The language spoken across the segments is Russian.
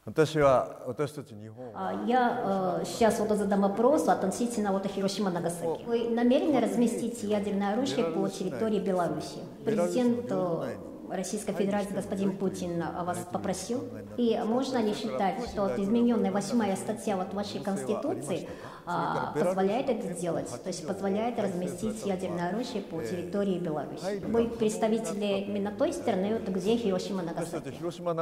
Я сейчас вот задам вопрос относительно Хиросима и Нагасаки. Вы намерены разместить ядерное оружие по территории Беларуси? Президент Российской Федерации господин Путин вас попросил. И можно ли считать, что измененная 8-я статья вашей Конституции позволяет это сделать? То есть позволяет разместить ядерное оружие по территории Беларуси? Вы представители именно той страны, где Хиросима и Нагасаки?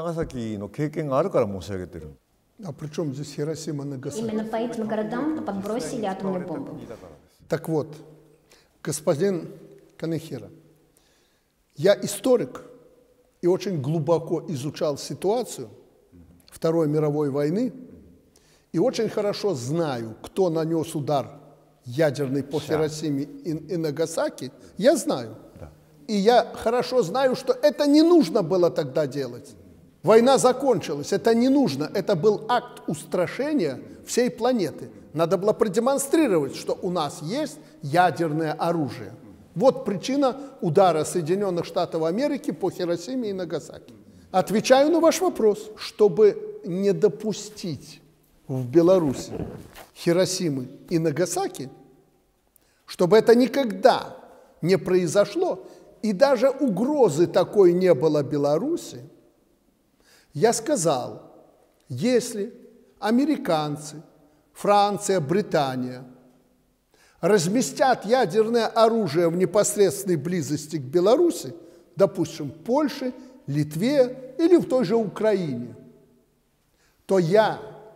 А при чем здесь Хиросима и Нагасаки? Именно по этим городам подбросили атомную бомбу. Так вот, господин Канехира, я историк и очень глубоко изучал ситуацию Второй мировой войны и очень хорошо знаю, кто нанес удар ядерный по Хиросиме и Нагасаки. Я знаю. И я хорошо знаю, что это не нужно было тогда делать. Война закончилась, это не нужно. Это был акт устрашения всей планеты. Надо было продемонстрировать, что у нас есть ядерное оружие. Вот причина удара Соединенных Штатов Америки по Хиросиме и Нагасаки. Отвечаю на ваш вопрос. Чтобы не допустить в Беларуси Хиросимы и Нагасаки, чтобы это никогда не произошло, и даже угрозы такой не было Беларуси, я сказал, если американцы, Франция, Британия разместят ядерное оружие в непосредственной близости к Беларуси, допустим, в Польше, Литве или в той же Украине, то я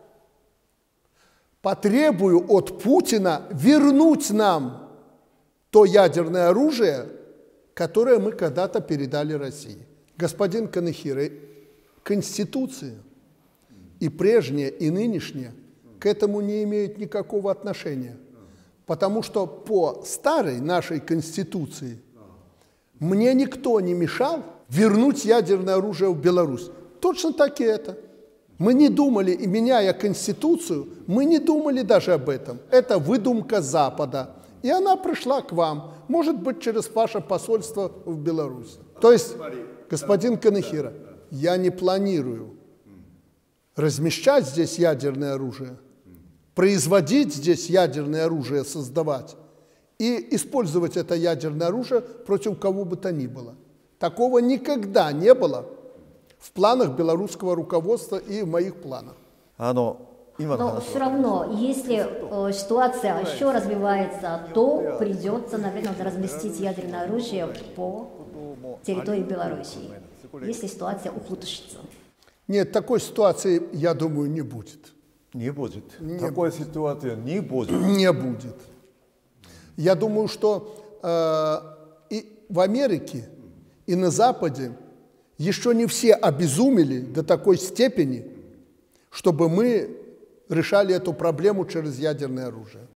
потребую от Путина вернуть нам то ядерное оружие, которое мы когда-то передали России. Господин Канехира, Конституция и прежняя, и нынешняя к этому не имеют никакого отношения. Потому что по старой нашей Конституции мне никто не мешал вернуть ядерное оружие в Беларусь. Точно так и это. Мы не думали, и меняя Конституцию, мы не думали даже об этом. Это выдумка Запада. И она пришла к вам, может быть, через ваше посольство в Беларусь. То есть, господин Канехира, я не планирую размещать здесь ядерное оружие, производить здесь ядерное оружие, создавать и использовать это ядерное оружие против кого бы то ни было. Такого никогда не было в планах белорусского руководства и в моих планах. Но все равно, если ситуация еще развивается, то придется, наверное, разместить ядерное оружие по территории Беларуси, если ситуация ухудшится. Нет, такой ситуации, я думаю, не будет. Не будет. Такой ситуации не будет. Не будет. Я думаю, что и в Америке, и на Западе еще не все обезумели до такой степени, чтобы мы решали эту проблему через ядерное оружие.